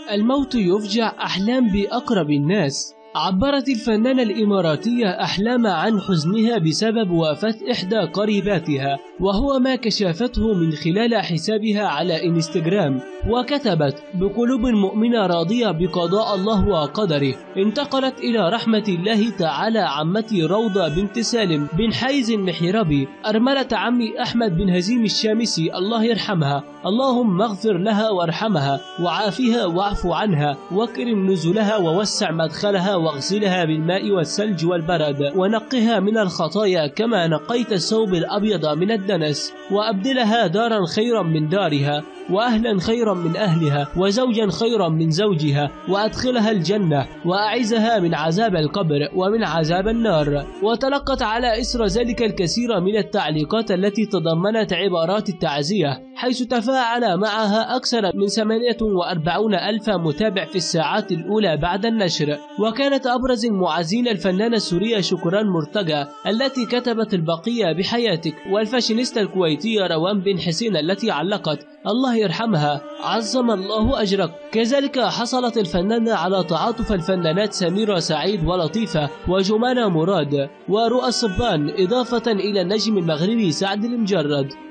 الموت يفجع أحلام بأقرب الناس. عبرت الفنانة الإماراتية أحلام عن حزنها بسبب وفاة إحدى قريباتها، وهو ما كشفته من خلال حسابها على إنستغرام، وكتبت: بقلوب مؤمنة راضية بقضاء الله وقدره، انتقلت إلى رحمة الله تعالى عمتي روضة بنت سالم بن حيز المحيربي، أرملة عمي أحمد بن هزيم الشامسي، الله يرحمها، اللهم اغفر لها وارحمها وعافها واعف عنها واكرم نزلها ووسع مدخلها واغسلها بالماء والثلج والبرد ونقها من الخطايا كما نقيت الثوب الأبيض من الدنس، وأبدلها دارا خيرا من دارها وأهلا خيرا من أهلها وزوجا خيرا من زوجها، وأدخلها الجنة وأعزها من عذاب القبر ومن عذاب النار. وتلقت على إثر ذلك الكثير من التعليقات التي تضمنت عبارات التعزية، حيث تفاعل معها أكثر من 48,000 متابع في الساعات الأولى بعد النشر. وكانت أبرز المعزين الفنانة السورية شكران مرتجى التي كتبت البقية بحياتك، والفاشينيستا الكويتية روان بن حسين التي علقت: الله يرحمها عظم الله أجرك. كذلك حصلت الفنانة على تعاطف الفنانات سميرة سعيد ولطيفة وجمانة مراد ورؤى الصبان، إضافة إلى النجم المغربي سعد المجرد.